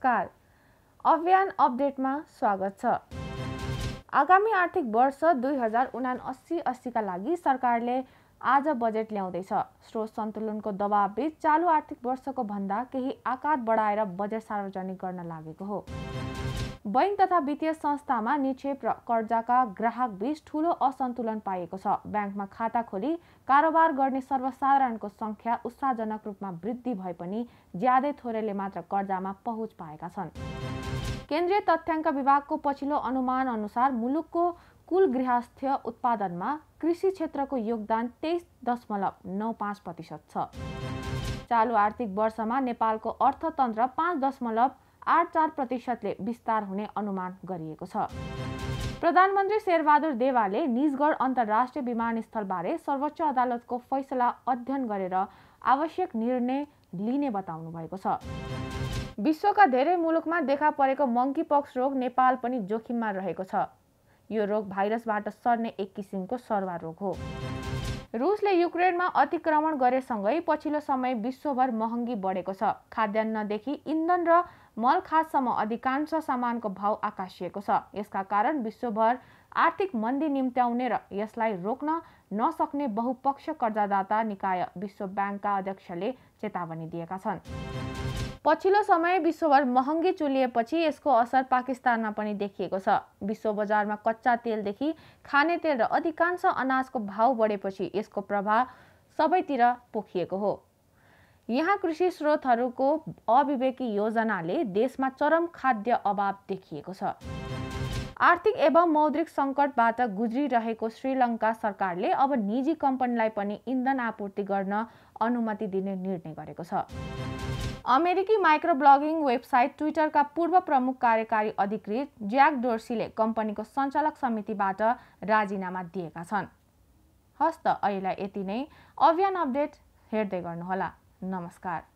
नमस्कार। अभियान अपडेटमा स्वागत छ। आगामी आर्थिक वर्ष 2079-80 का लागि सरकारले आज बजेट ल्याउँदैछ। स्रोत सन्तुलनको दबावबीच चालू आर्थिक वर्षको भन्दा केही आकार बढाएर बजेट सार्वजनिक गर्न लागेको हो। बैंक तथा वित्तीय संस्थामा निक्षेप र कर्जाका ग्राहक बीच ठूलो असन्तुलन पाइएको छ। ब्याङ्कमा खाता खोली कारोबार गर्ने सर्वसाधारणको संख्या उत्साहजनक रूपमा वृद्धि भए पनि ज्यादै थोरैले मात्र कर्जामा पहुँच पाएका छन्। केन्द्रीय तथ्याङ्क विभागको पछिल्लो अनुमान अनुसार मुलुकको कुल गृहस्थ्य उत्पादनमा कृषि क्षेत्रको योगदान 23.95% छ। चालू आर्थिक वर्षमा नेपालको अर्थतन्त्र 5.84% ले विस्तार हुने अनुमान गरिएको छ। प्रधानमन्त्री शेरबहादुर देवालले निजगढ अन्तर्राष्ट्रिय विमानस्थलबारे सर्वोच्च अदालतको फैसला अध्ययन गरेर आवश्यक निर्णय लिने बताउनु भएको छ। विश्वका धेरै मुलुकमा देखा परेको मंकीपक्स रोग नेपाल पनि जोखिममा रहेको छ। यो रोग भाइरसबाट सर्ने एक किसिमको सरुवा रोग हो। रुसले युक्रेनमा अतिक्रमण गरेसँगै पछिल्लो समय विश्वभर महँगी बढेको छ। खाद्यान्नदेखि इन्धन र मलखादसम्म अधिकांश सामानको भाव आकाशिएको छ। यसका कारण विश्वभर आर्थिक मन्दी निम्त्याउने र यसलाई रोक्न नसक्ने बहुपक्ष कर्जादाता निकाय विश्व ब्याङ्कका अध्यक्षले चेतावनी दिएका छन्। पछिल्लो समय विश्वभर महँगी चुलिएपछि यसको असर पाकिस्तानमा पनि देखिएको छ। विश्व बजारमा कच्चा तेलदेखि खाने तेल र अधिकांश अनाजको भाव बढेपछि यसको प्रभाव सबैतिर पोखिएको हो। यहाँ कृषि स्रोतहरूको अविवेकी योजनाले देशमा चरम खाद्य अभाव देखिएको छ। आर्थिक एवं मौद्रिक सङ्कटबाट गुज्रिरहेको श्रीलङ्का सरकारले अब निजी कम्पनीलाई पनि इन्धन आपूर्ति गर्न अनुमति दिने निर्णय गरेको छ। अमेरिकी माइक्रो ब्लगिङ वेबसाइट ट्विटरका पूर्व प्रमुख कार्यकारी अधिकृत ज्याक डोर्सीले कम्पनीको सञ्चालक समितिबाट राजीनामा दिएका छन्। हस्त अहिले यति नै। अभियान अपडेट हेर्दै गर्नुहोला। नमस्कार।